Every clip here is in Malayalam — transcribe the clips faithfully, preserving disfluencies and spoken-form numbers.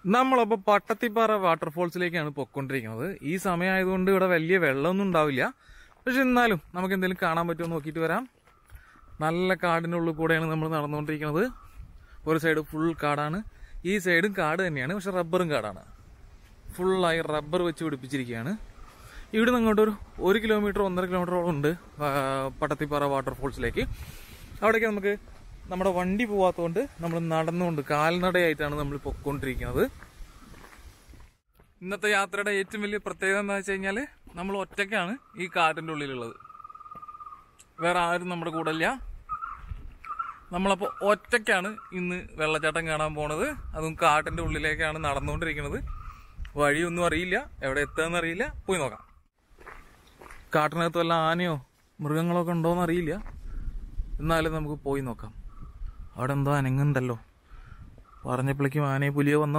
നമ്മളപ്പോൾ പട്ടത്തിപ്പാറ വാട്ടർഫോൾസിലേക്കാണ് പൊയ്ക്കൊണ്ടിരിക്കുന്നത്. ഈ സമയമായതുകൊണ്ട് ഇവിടെ വലിയ വെള്ളമൊന്നും ഉണ്ടാവില്ല. പക്ഷെ എന്നാലും നമുക്ക് എന്തെങ്കിലും കാണാൻ പറ്റുമോ നോക്കിയിട്ട് വരാം. നല്ല കാടിനുള്ളിൽ കൂടെയാണ് നമ്മൾ നടന്നുകൊണ്ടിരിക്കുന്നത്. ഒരു സൈഡ് ഫുൾ കാടാണ്, ഈ സൈഡും കാട് തന്നെയാണ്, പക്ഷെ റബ്ബറും കാടാണ്. ഫുള്ളായി റബ്ബർ വെച്ച് പിടിപ്പിച്ചിരിക്കുകയാണ്. ഇവിടെ നിന്ന് അങ്ങോട്ടൊരു ഒരു കിലോമീറ്റർ ഒന്നര കിലോമീറ്ററോളം ഉണ്ട് പട്ടത്തിപ്പാറ വാട്ടർഫോൾസിലേക്ക്. അവിടേക്ക് നമുക്ക് നമ്മുടെ വണ്ടി പോവാത്തതുകൊണ്ട് നമ്മൾ നടന്നുകൊണ്ട് കാൽനടയായിട്ടാണ് നമ്മൾ പൊയ്ക്കൊണ്ടിരിക്കുന്നത്. ഇന്നത്തെ യാത്രയുടെ ഏറ്റവും വലിയ പ്രത്യേകത എന്താ വെച്ച് കഴിഞ്ഞാൽ നമ്മൾ ഒറ്റയ്ക്കാണ് ഈ കാട്ടിൻ്റെ ഉള്ളിലുള്ളത്. വേറെ ആരും നമ്മുടെ കൂടെ ഇല്ല. നമ്മളപ്പോൾ ഒറ്റയ്ക്കാണ് ഇന്ന് വെള്ളച്ചാട്ടം കാണാൻ പോണത്. അതും കാട്ടിൻ്റെ ഉള്ളിലേക്കാണ് നടന്നുകൊണ്ടിരിക്കുന്നത്. വഴിയൊന്നും അറിയില്ല, എവിടെ എത്തുകയെന്ന് അറിയില്ല. പോയി നോക്കാം. കാട്ടിനകത്ത് വല്ല ആനയോ മൃഗങ്ങളൊക്കെ ഉണ്ടോയെന്ന് അറിയില്ല, എന്നാലും നമുക്ക് പോയി നോക്കാം. അവിടെ എന്തോ അനങ്ങുണ്ടല്ലോ. പറഞ്ഞപ്പോഴേക്കും ആനയെ പുലിയോ വന്നോ?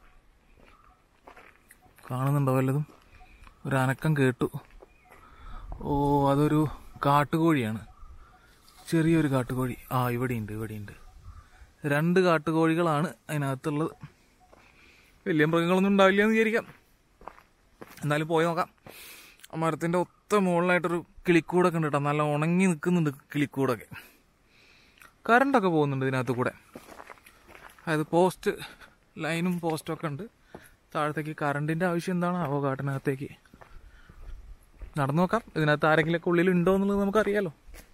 കാണുന്നുണ്ടോ വല്ലതും? ഒരു അനക്കം കേട്ടു. ഓ, അതൊരു കാട്ടുകോഴിയാണ്, ചെറിയൊരു കാട്ടുകോഴി. ആ, ഇവിടെയുണ്ട് ഇവിടെയുണ്ട് രണ്ട് കാട്ടുകോഴികളാണ് അതിനകത്തുള്ളത്. വലിയ മൃഗങ്ങളൊന്നും ഉണ്ടാവില്ല എന്ന് വിചാരിക്കാം. എന്നാലും പോയി നോക്കാം. ആ മരത്തിൻ്റെ ഒത്ത മുകളിലായിട്ടൊരു കിളിക്കൂടൊക്കെ ഉണ്ട് കേട്ടോ. നല്ല ഉണങ്ങി നിൽക്കുന്നുണ്ട് കിളിക്കൂടൊക്കെ. കറണ്ടൊക്കെ പോകുന്നുണ്ട് ഇതിനകത്ത് കൂടെ. അതായത് പോസ്റ്റ് ലൈനും പോസ്റ്റൊക്കെ ഉണ്ട് താഴത്തേക്ക്. കറണ്ടിൻ്റെ ആവശ്യം എന്താണ് ആവോ കാട്ടിനകത്തേക്ക്? നടന്നു നോക്കാം. ഇതിനകത്ത് ആരെങ്കിലുമൊക്കെ ഉള്ളിൽ ഉണ്ടോ എന്നുള്ളത് നമുക്കറിയാലോ.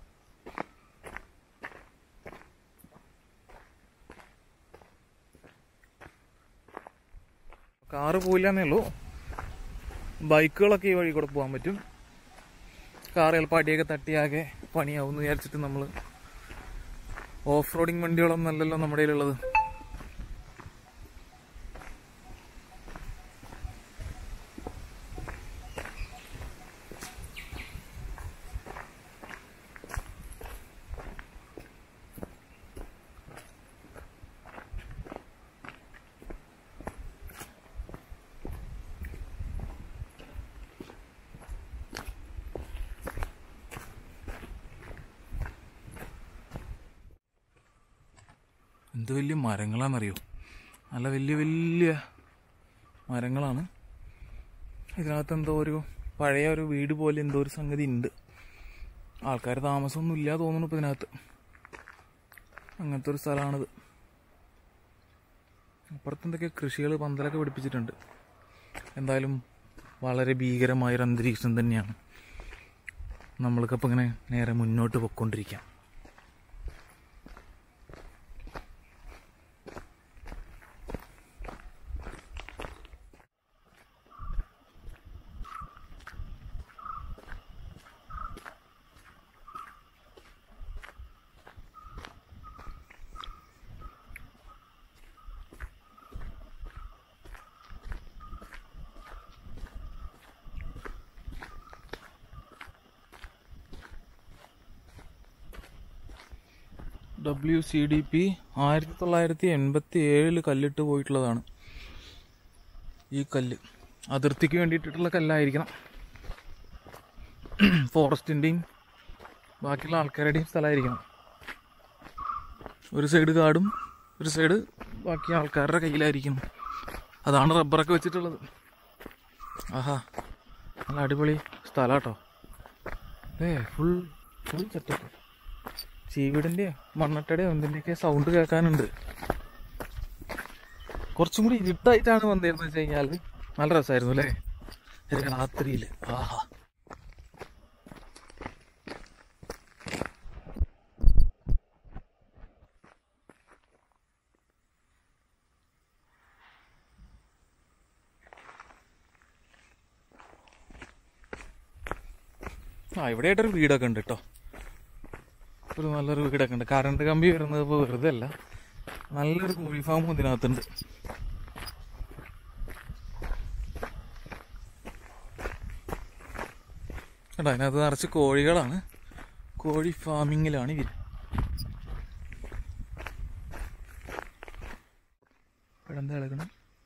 കാറ് പോയില്ലെന്നേ ഉള്ളൂ, ബൈക്കുകളൊക്കെ ഈ വഴി കൂടെ പോകാൻ പറ്റും. കാറ് ചിലപ്പോൾ അടിയൊക്കെ തട്ടിയാകെ പണിയാവും എന്ന് വിചാരിച്ചിട്ട് നമ്മൾ ഓഫ് റോഡിങ് വണ്ടികളൊന്നും അല്ലല്ലോ നമ്മുടെ കയ്യിലുള്ളത്. എന്ത് വലിയ മരങ്ങളാണെന്നറിയോ? നല്ല വലിയ വലിയ മരങ്ങളാണ്. ഇതിനകത്ത് എന്തോ ഒരു പഴയ ഒരു വീട് പോലെ എന്തോ ഒരു സംഗതി ഉണ്ട്. ആൾക്കാർ താമസമൊന്നും ഇല്ല തോന്നുന്നു ഇപ്പം ഇതിനകത്ത്. അങ്ങനത്തെ ഒരു സ്ഥലമാണിത്. അപ്പുറത്ത് എന്തൊക്കെ കൃഷികൾ പന്തലൊക്കെ പിടിപ്പിച്ചിട്ടുണ്ട്. എന്തായാലും വളരെ ഭീകരമായൊരു അന്തരീക്ഷം തന്നെയാണ്. നമ്മൾക്കപ്പോൾ ഇങ്ങനെ നേരെ മുന്നോട്ട് പൊയ്ക്കൊണ്ടിരിക്കാം. ഡബ്ല്യു സി ഡി പി ആയിരത്തി തൊള്ളായിരത്തി എൺപത്തി ഏഴിൽ കല്ലിട്ട് പോയിട്ടുള്ളതാണ് ഈ കല്ല്. അതിർത്തിക്ക് വേണ്ടിയിട്ടുള്ള കല്ലായിരിക്കണം. ഫോറസ്റ്റിൻ്റെയും ബാക്കിയുള്ള ആൾക്കാരുടെയും സ്ഥലമായിരിക്കണം. ഒരു സൈഡ് കാടും ഒരു സൈഡ് ബാക്കി ആൾക്കാരുടെ കയ്യിലായിരിക്കണം. അതാണ് റബ്ബറൊക്കെ വെച്ചിട്ടുള്ളത്. ആഹാ, നല്ല അടിപൊളി സ്ഥലം കേട്ടോ. ഏ ഫുൾ ഫുൾ സെറ്റപ്പ്. ചീവിടിൻ്റെയോ മണ്ണട്ടയുടെയോ എന്തിൻ്റെയൊക്കെ സൗണ്ട് കേൾക്കാനുണ്ട്. കുറച്ചും കൂടി ഇരുട്ടായിട്ടാണ് വന്നിരുന്നത് വെച്ച് കഴിഞ്ഞാൽ നല്ല രസമായിരുന്നു അല്ലേ രാത്രിയിൽ. ആഹാ, ആ ഇവിടെയായിട്ടൊരു വീടൊക്കെ ഉണ്ട് കേട്ടോ. ഒരു നല്ലൊരു വീടൊക്കെ ഉണ്ട്. കറണ്ട് കമ്പി വരുന്നത് ഇപ്പോൾ വെറുതെ അല്ല, നല്ലൊരു കോഴി ഫാമും ഇതിനകത്തുണ്ട്. കേട്ടോ, അതിനകത്ത് നിറച്ച് കോഴികളാണ്. കോഴി ഫാമിങ്ങിലാണ് ഇവർ. ഇവിടെ എന്താ കിടക്കണം?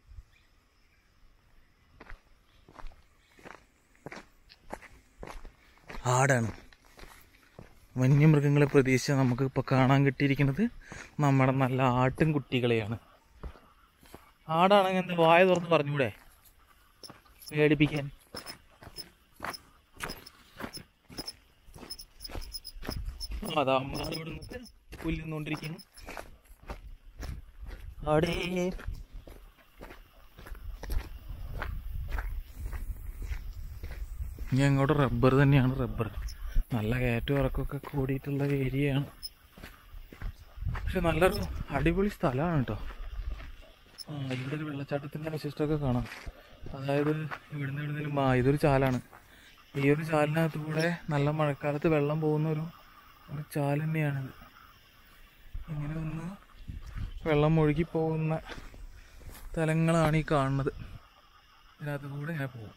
ആടാണ്. വന്യമൃഗങ്ങളെ പ്രതീക്ഷിച്ച് നമുക്ക് ഇപ്പോൾ കാണാൻ കിട്ടിയിരിക്കുന്നത് നമ്മുടെ നല്ല ആട്ടിൻകുട്ടികളെയാണ്. ആടാണെങ്കിൽ എന്താ വായ തുറന്ന് പറഞ്ഞൂടെ പേടിപ്പിക്കാൻ? അതാ അമ്മ ഇവിടെ നിന്നിട്ട് പുല്ലുന്നോണ്ടിരിക്കുന്നു. അവിടെ ഇനി അങ്ങോട്ട് റബ്ബർ തന്നെയാണ്. റബ്ബർ നല്ല കയറ്റവും ഇറക്കമൊക്കെ കൂടിയിട്ടുള്ള ഏരിയയാണ്. പക്ഷെ നല്ലൊരു അടിപൊളി സ്ഥലമാണ് കേട്ടോ. ആ ഇവിടെ ഒരു വെള്ളച്ചാട്ടത്തിൻ്റെ വിശിഷ്ടമൊക്കെ കാണാം. അതായത് ഇവിടുന്ന് ഇവിടുന്ന് ആ ഇതൊരു ചാലാണ്. ഈ ഒരു ചാലിനകത്ത് കൂടെ നല്ല മഴക്കാലത്ത് വെള്ളം പോകുന്ന ഒരു ഒരു ചാൽ തന്നെയാണിത്. ഇങ്ങനെ ഒന്ന് വെള്ളം ഒഴുകി പോകുന്ന സ്ഥലങ്ങളാണ് ഈ കാണുന്നത്. ഇതിനകത്ത് കൂടെ ഞാൻ പോകും.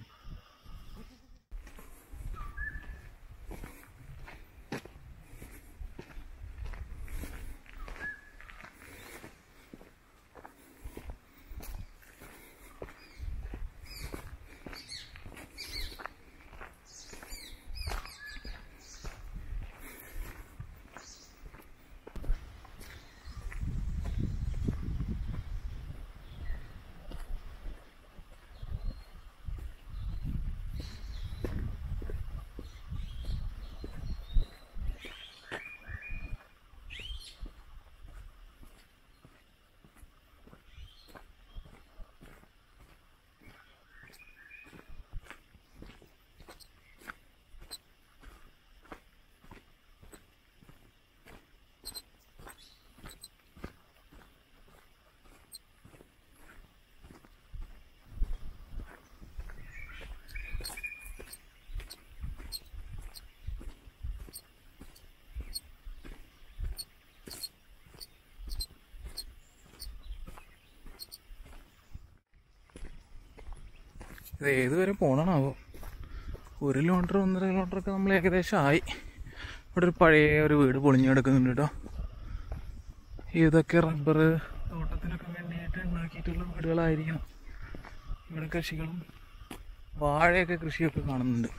ഇത് ഏതുവരെ പോകണമാവോ? ഒരു കിലോമീറ്റർ ഒന്നര കിലോമീറ്ററൊക്കെ നമ്മൾ ഏകദേശം ആയി. ഇവിടെ ഒരു പഴയ ഒരു വീട് പൊളിഞ്ഞു കിടക്കുന്നുണ്ട് കേട്ടോ. ഇതൊക്കെ റബ്ബർ തോട്ടത്തിനൊക്കെ വേണ്ടിയിട്ട് ഉണ്ടാക്കിയിട്ടുള്ള വീടുകളായിരിക്കണം. ഇവിടെ കൃഷികളും വാഴയൊക്കെ കൃഷിയൊക്കെ കാണുന്നുണ്ട്.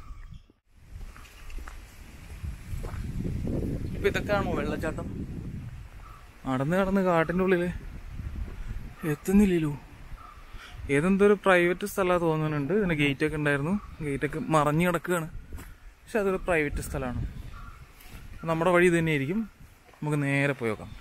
ഇപ്പം ഇതൊക്കെയാണോ വെള്ളച്ചാട്ടം? നടന്ന് നടന്ന് കാട്ടിൻ്റെ ഉള്ളിൽ എത്തുന്നില്ലല്ലോ. ഏതെന്തോ ഒരു പ്രൈവറ്റ് സ്ഥലമാണ് തോന്നുന്നുണ്ട്. ഇതിന് ഗേറ്റൊക്കെ ഉണ്ടായിരുന്നു. ഗേറ്റൊക്കെ മറഞ്ഞു കിടക്കുകയാണ്. പക്ഷെ അതൊരു പ്രൈവറ്റ് സ്ഥലമാണ്. നമ്മുടെ വഴി തന്നെയായിരിക്കും. നമുക്ക് നേരെ പോയി നോക്കാം.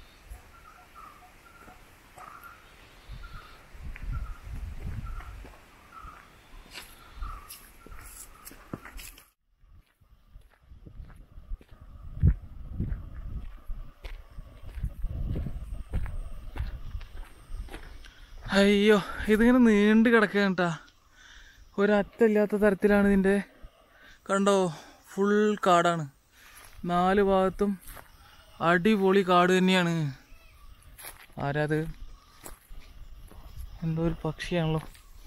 അയ്യോ, ഇതിങ്ങനെ നീണ്ട് കിടക്കുകയാണ് കേട്ടാ. ഒരറ്റമില്ലാത്ത തരത്തിലാണ് ഇതിൻ്റെ. കണ്ടോ, ഫുൾ കാടാണ്. നാല് ഭാഗത്തും അടിപൊളി കാട് തന്നെയാണ്. ആരാത്? എന്തോ ഒരു പക്ഷിയാണല്ലോ.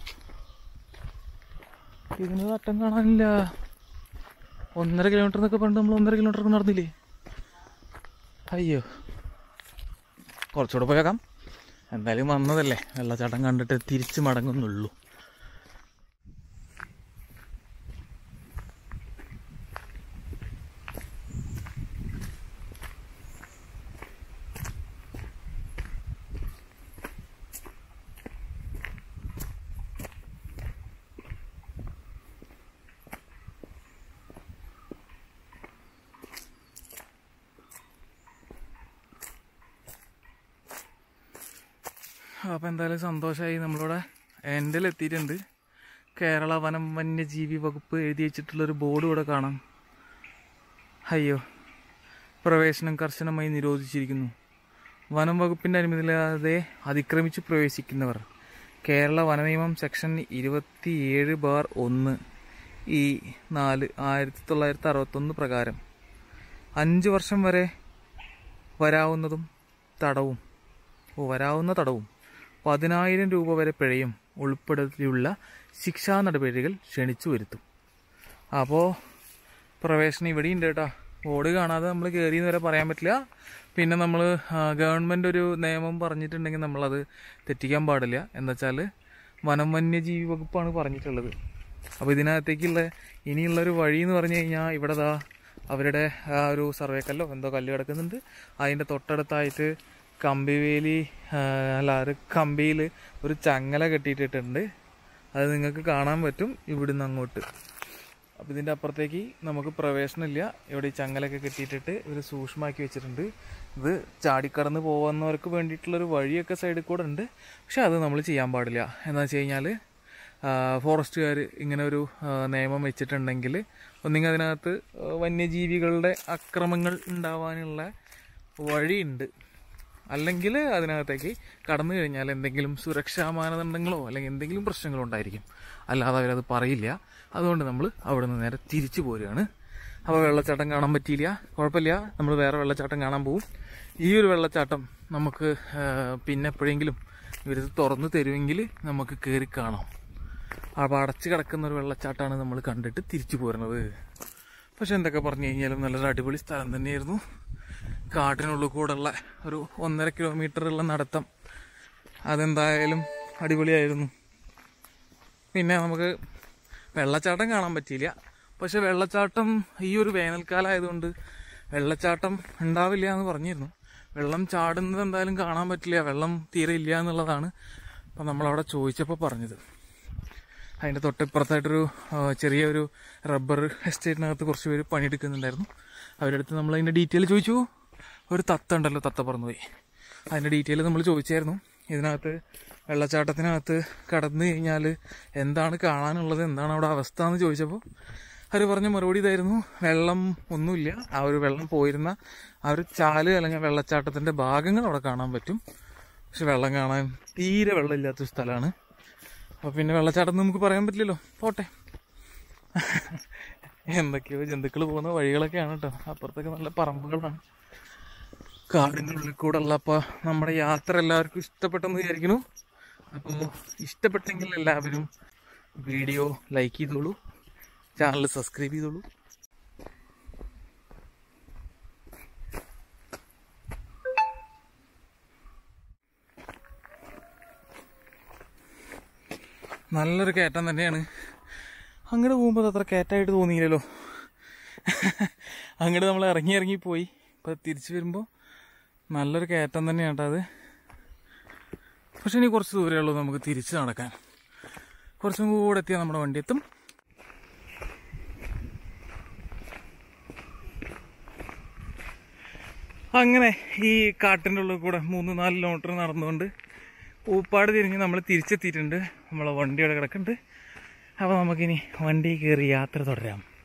ഇതിന് അറ്റം കാണാനില്ല. ഒന്നര കിലോമീറ്റർ എന്നൊക്കെ പണ്ട് നമ്മൾ ഒന്നര കിലോമീറ്റർ നടന്നില്ലേ? അയ്യോ, കുറച്ചുകൂടെ പോയേക്കാം. എന്തായാലും വന്നതല്ലേ, വെള്ളച്ചാട്ടം കണ്ടിട്ട് തിരിച്ച് മടങ്ങുന്നുള്ളൂ. അപ്പോൾ എന്തായാലും സന്തോഷമായി. നമ്മളിവിടെ എൻഡിലെത്തിയിട്ടുണ്ട്. കേരള വനം വന്യജീവി വകുപ്പ് എഴുതി വെച്ചിട്ടുള്ളൊരു ബോർഡ് ഇവിടെ കാണാം. അയ്യോ, പ്രവേശനം കർശനമായി നിരോധിച്ചിരിക്കുന്നു. വനം വകുപ്പിൻ്റെ അനുമതിയില്ലാതെ അതിക്രമിച്ച് പ്രവേശിക്കുന്നവർ കേരള വന നിയമം സെക്ഷൻ ഇരുപത്തി ഏഴ് ബാർ ഒന്ന് ഈ നാല് ആയിരത്തി തൊള്ളായിരത്തി അറുപത്തൊന്ന് പ്രകാരം അഞ്ച് വർഷം വരെ വരാവുന്നതും തടവും ഓ വരാവുന്ന തടവും പതിനായിരം രൂപ വരെ പിഴയും ഉൾപ്പെടെയുള്ള ശിക്ഷാ നടപടികൾ ക്ഷണിച്ചു വരുത്തും. അപ്പോൾ പ്രവേശനം ഇവിടെയുണ്ട് കേട്ടോ. ബോർഡ് കാണാതെ നമ്മൾ കയറിയെന്ന് വരെ പറയാൻ പറ്റില്ല. പിന്നെ നമ്മൾ ഗവൺമെൻറ് ഒരു നിയമം പറഞ്ഞിട്ടുണ്ടെങ്കിൽ നമ്മളത് തെറ്റിക്കാൻ പാടില്ല. എന്താ വെച്ചാൽ വനം വന്യജീവി വകുപ്പാണ് പറഞ്ഞിട്ടുള്ളത്. അപ്പോൾ ഇതിനകത്തേക്കുള്ള ഇനിയുള്ളൊരു വഴി എന്ന് പറഞ്ഞു കഴിഞ്ഞാൽ ഇവിടെ ദാ അവരുടെ ആ ഒരു സർവേ കല്ലോ എന്തോ കല്ല് കിടക്കുന്നുണ്ട്. അതിൻ്റെ തൊട്ടടുത്തായിട്ട് കമ്പിവേലി അല്ല ഒരു കമ്പിയിൽ ഒരു ചങ്ങല കെട്ടിയിട്ടിട്ടുണ്ട്. അത് നിങ്ങൾക്ക് കാണാൻ പറ്റും ഇവിടുന്ന് അങ്ങോട്ട്. അപ്പോൾ ഇതിൻ്റെ അപ്പുറത്തേക്ക് നമുക്ക് പ്രവേശനമില്ല. ഇവിടെ ഈ ചങ്ങലൊക്കെ കെട്ടിയിട്ടിട്ട് ഒരു സൂക്ഷ്മമാക്കി വെച്ചിട്ടുണ്ട്. ഇത് ചാടിക്കടന്ന് പോകുന്നവർക്ക് വേണ്ടിയിട്ടുള്ളൊരു വഴിയൊക്കെ സൈഡിൽ കൂടെ ഉണ്ട്. പക്ഷെ അത് നമ്മൾ ചെയ്യാൻ പാടില്ല. എന്താണെന്ന് വെച്ച് കഴിഞ്ഞാൽ ഫോറസ്റ്റുകാർ ഇങ്ങനെ ഒരു നിയമം വെച്ചിട്ടുണ്ടെങ്കിൽ ഒന്നെങ്കിൽ അതിനകത്ത് വന്യജീവികളുടെ അക്രമങ്ങൾ ഉണ്ടാവാനുള്ള വഴിയുണ്ട്, അല്ലെങ്കിൽ അതിനകത്തേക്ക് കടന്നു കഴിഞ്ഞാൽ എന്തെങ്കിലും സുരക്ഷാ മാനദണ്ഡങ്ങളോ അല്ലെങ്കിൽ എന്തെങ്കിലും പ്രശ്നങ്ങളോ ഉണ്ടായിരിക്കും. അല്ലാതെ അവരത് പറയില്ല. അതുകൊണ്ട് നമ്മൾ അവിടെ നിന്ന് നേരെ തിരിച്ചു പോരുകയാണ്. അപ്പോൾ വെള്ളച്ചാട്ടം കാണാൻ പറ്റിയില്ല, കുഴപ്പമില്ല, നമ്മൾ വേറെ വെള്ളച്ചാട്ടം കാണാൻ പോവും. ഈ ഒരു വെള്ളച്ചാട്ടം നമുക്ക് പിന്നെ എപ്പോഴെങ്കിലും ഇവരിത് തുറന്ന് തരുമെങ്കിൽ നമുക്ക് കയറി കാണാം. അപ്പോൾ അടച്ച് കിടക്കുന്ന ഒരു വെള്ളച്ചാട്ടമാണ് നമ്മൾ കണ്ടിട്ട് തിരിച്ചു പോരുന്നത്. പക്ഷെ എന്തൊക്കെ പറഞ്ഞു കഴിഞ്ഞാലും നല്ലൊരു അടിപൊളി സ്ഥലം തന്നെയായിരുന്നു. കാട്ടിനുള്ളിൽ കൂടെയുള്ള ഒരു ഒന്നര കിലോമീറ്ററുള്ള നടത്തം അതെന്തായാലും അടിപൊളിയായിരുന്നു. പിന്നെ നമുക്ക് വെള്ളച്ചാട്ടം കാണാൻ പറ്റിയില്ല. പക്ഷെ വെള്ളച്ചാട്ടം ഈ ഒരു വേനൽക്കാലമായതുകൊണ്ട് വെള്ളച്ചാട്ടം ഉണ്ടാവില്ല എന്ന് പറഞ്ഞിരുന്നു. വെള്ളം ചാടുന്നത് എന്തായാലും കാണാൻ പറ്റില്ല, വെള്ളം തീരെ ഇല്ല എന്നുള്ളതാണ് അപ്പം നമ്മളവിടെ ചോദിച്ചപ്പോൾ പറഞ്ഞത്. അതിൻ്റെ തൊട്ടിപ്പുറത്തായിട്ടൊരു ചെറിയൊരു റബ്ബർ എസ്റ്റേറ്റിനകത്ത് കുറച്ച് പേര് പണിയെടുക്കുന്നുണ്ടായിരുന്നു. അവരുടെ അടുത്ത് നമ്മൾ അതിൻ്റെ ഡീറ്റെയിൽ ചോദിച്ചു. ഒരു തത്ത ഉണ്ടല്ലോ, തത്ത പറന്നുപോയി. അതിൻ്റെ ഡീറ്റെയിൽ നമ്മൾ ചോദിച്ചായിരുന്നു. ഇതിനകത്ത് വെള്ളച്ചാട്ടത്തിനകത്ത് കടന്നു കഴിഞ്ഞാൽ എന്താണ് കാണാനുള്ളത്, എന്താണ് അവിടെ അവസ്ഥ എന്ന് ചോദിച്ചപ്പോൾ അവർ പറഞ്ഞ മറുപടി ഇതായിരുന്നു: വെള്ളം ഒന്നുമില്ല, ആ ഒരു വെള്ളം പോയിരുന്ന ആ ഒരു ചാല് അല്ലെങ്കിൽ വെള്ളച്ചാട്ടത്തിൻ്റെ ഭാഗങ്ങൾ അവിടെ കാണാൻ പറ്റും. പക്ഷെ വെള്ളം കാണാൻ തീരെ വെള്ളമില്ലാത്തൊരു സ്ഥലമാണ്. അപ്പോൾ പിന്നെ വെള്ളച്ചാട്ടം നമുക്ക് പറയാൻ പറ്റില്ലല്ലോ, പോട്ടെ. എന്തൊക്കെയോ ജന്തുക്കൾ പോകുന്ന വഴികളൊക്കെയാണ് കേട്ടോ. അപ്പുറത്തൊക്കെ നല്ല പറമ്പുകളാണ്, കാടിൻ്റെ ഉള്ളിൽ കൂടെ ഉള്ള. അപ്പോൾ നമ്മുടെ യാത്ര എല്ലാവർക്കും ഇഷ്ടപ്പെട്ടെന്ന് വിചാരിക്കുന്നു. അപ്പോൾ ഇഷ്ടപ്പെട്ടെങ്കിൽ എല്ലാവരും വീഡിയോ ലൈക്ക് ചെയ്തോളൂ, ചാനൽ സബ്സ്ക്രൈബ് ചെയ്തോളൂ. നല്ലൊരു കയറ്റം തന്നെയാണ്. അങ്ങോട്ട് പോകുമ്പോൾ അത്ര കയറ്റമായിട്ട് തോന്നിയില്ലല്ലോ. അങ്ങോട്ട് നമ്മൾ ഇറങ്ങി ഇറങ്ങി പോയി. ഇപ്പോൾ തിരിച്ചു വരുമ്പോൾ നല്ലൊരു കയറ്റം തന്നെയാണ് കേട്ടോ അത്. പക്ഷെ ഇനി കുറച്ച് ദൂരമേ ഉള്ളൂ നമുക്ക് തിരിച്ച് നടക്കാൻ. കുറച്ചും കൂടെ എത്തിയാൽ നമ്മുടെ വണ്ടി എത്തും. അങ്ങനെ ഈ കാട്ടിൻ്റെ ഉള്ളിൽ കൂടെ മൂന്ന് നാല് കിലോമീറ്റർ നടന്നുകൊണ്ട് ഊപ്പാട് തിരിഞ്ഞ് നമ്മൾ തിരിച്ചെത്തിയിട്ടുണ്ട്. നമ്മളെ വണ്ടി അവിടെ കിടക്കുന്നുണ്ട്. അപ്പോൾ നമുക്കിനി വണ്ടി കയറി യാത്ര തുടരാം.